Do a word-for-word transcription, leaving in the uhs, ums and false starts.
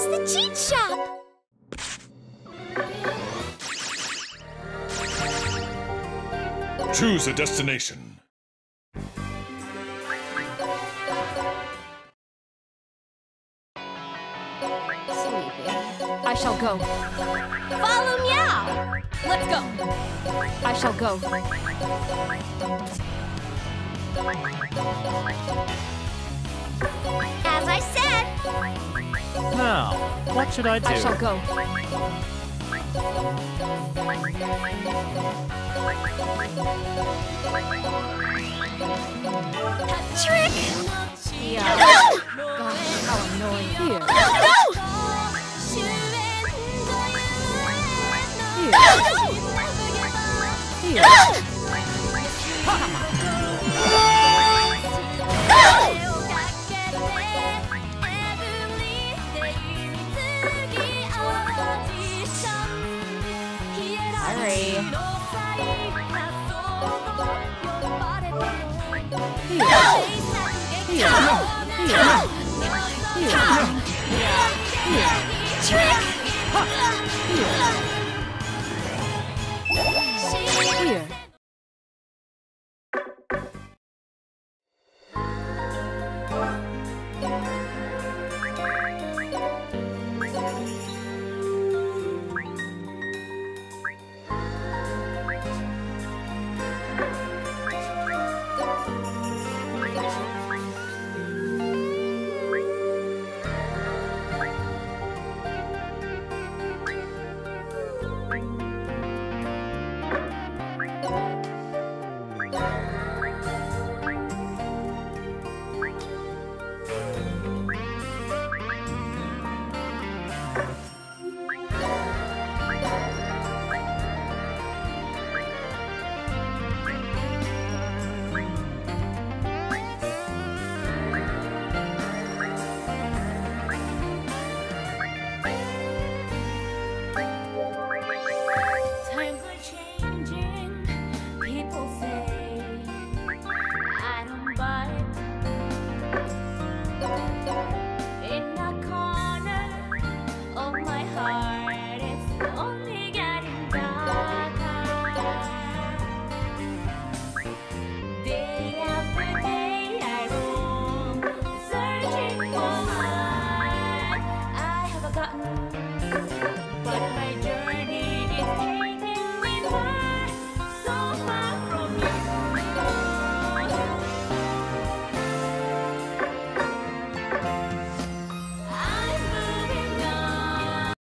It's the cheat shop! Choose a destination. Sleepy. I shall go. Follow meow! Let's go! I shall go. As I said! Now, what should I do? I shall go. Trick! Yeah. Gosh, how annoying. Here. No! Here. Here. Sorry. Here. Here. Here. Here. Trick! Here. Here.